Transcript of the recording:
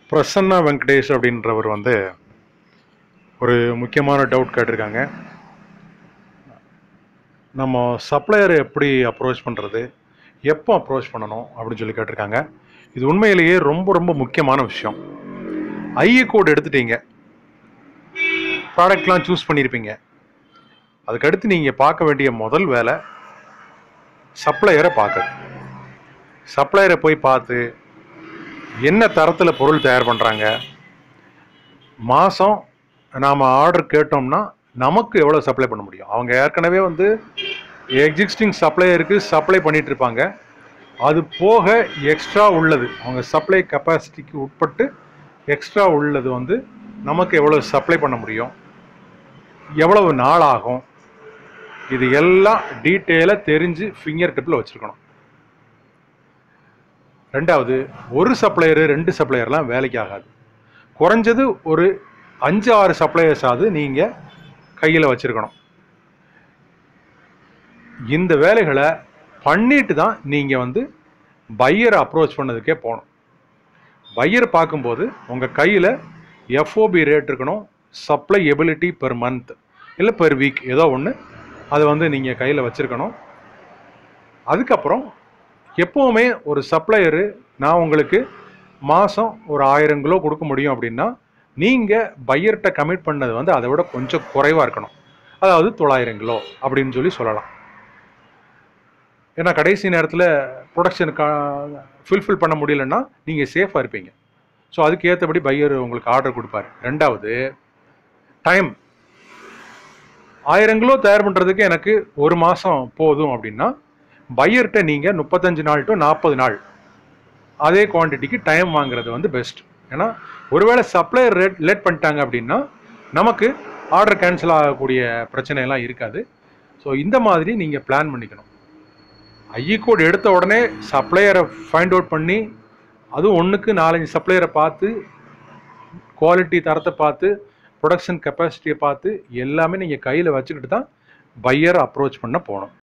பிரசன்னா வெங்கடேஷ் அப்படின்றவர் வந்து ஒரு முக்கியமான டவுட் கேட்டிருக்காங்க. நம்ம சப்ளையரை எப்படி அப்ரோச் பண்ணுறது, எப்போ அப்ரோச் பண்ணணும் அப்படின்னு சொல்லி கேட்டிருக்காங்க. இது உண்மையிலேயே ரொம்ப ரொம்ப முக்கியமான விஷயம். ஐஏ கோட் எடுத்துட்டீங்க, ப்ராடக்ட்லாம் சூஸ் பண்ணியிருப்பீங்க. அதுக்கடுத்து நீங்கள் பார்க்க வேண்டிய முதல் வேலை சப்ளையரை பார்க்குறது. சப்ளையரை போய் பார்த்து என்ன தரத்தில் பொருள் தயார் பண்ணுறாங்க, மாதம் நாம் ஆர்டர் கேட்டோம்னா நமக்கு எவ்வளோ சப்ளை பண்ண முடியும். அவங்க ஏற்கனவே வந்து எக்ஸிஸ்டிங் சப்ளையருக்கு சப்ளை பண்ணிட்டு இருப்பாங்க. அது போக எக்ஸ்ட்ரா உள்ளது, அவங்க சப்ளை கெப்பாசிட்டிக்கு உட்பட்டு எக்ஸ்ட்ரா உள்ளது வந்து நமக்கு எவ்வளோ சப்ளை பண்ண முடியும், எவ்வளவு நாள் ஆகும், இது எல்லாம் டீட்டெயிலாக தெரிஞ்சு ஃபிங்கர் டிப்பில் வச்சுருக்கணும். ரெண்டாவது, ஒரு சப்ளையரு 2 சப்ளையர்லாம் வேலைக்கு ஆகாது. குறைஞ்சது ஒரு 5-6 சப்ளையர்ஸாவது நீங்கள் கையில் வச்சுருக்கணும். இந்த வேலைகளை பண்ணிட்டு தான் நீங்கள் வந்து பையரை அப்ரோச் பண்ணதுக்கே போகணும். பையர் பார்க்கும்போது உங்கள் கையில் எஃப்ஓபி ரேட் இருக்கணும், சப்ளை எபிலிட்டி பெர் மந்த் இல்லை பெர் வீக், ஏதோ ஒன்று அதை வந்து நீங்கள் கையில் வச்சுருக்கணும். அதுக்கப்புறம் எப்போவுமே ஒரு சப்ளையரு நான் உங்களுக்கு மாதம் ஒரு 1000 கிலோ கொடுக்க முடியும் அப்படின்னா நீங்கள் பையர்கிட்ட கமிட் பண்ணது வந்து அதை விட கொஞ்சம் குறைவாக இருக்கணும். அதாவது 900 கிலோ அப்படின்னு சொல்லலாம். ஏன்னா கடைசி நேரத்தில் ப்ரொடக்ஷனுக்கு ஃபுல்ஃபில் பண்ண முடியலன்னா நீங்கள் சேஃபாக இருப்பீங்க. ஸோ அதுக்கு ஏற்றபடி பையர் உங்களுக்கு ஆர்டர் கொடுப்பாரு. ரெண்டாவது, டைம். 1000 கிலோ தயார் பண்ணுறதுக்கு எனக்கு ஒரு மாதம் போதும் அப்படின்னா பையர்கிட்ட நீங்கள் 35 நாள் டு 40 நாள் அதே குவான்டிட்டிக்கு டைம் வாங்குறது வந்து பெஸ்ட். ஏன்னா ஒருவேளை சப்ளையர் லேட் பண்ணிட்டாங்க அப்படின்னா நமக்கு ஆர்டர் கேன்சல் ஆகக்கூடிய பிரச்சனையெல்லாம் இருக்காது. ஸோ இந்த மாதிரி நீங்கள் பிளான் பண்ணிக்கணும். ஐஇ கோட் எடுத்த உடனே சப்ளையரை ஃபைண்ட் அவுட் பண்ணி, அதுவும் 1க்கு 4-5 சப்ளையரை பார்த்து, குவாலிட்டி தரத்தை பார்த்து, ப்ரொடக்ஷன் கெப்பாசிட்டியை பார்த்து எல்லாமே நீங்கள் கையில் வச்சுக்கிட்டு தான் பையரை அப்ரோச் பண்ண போகணும்.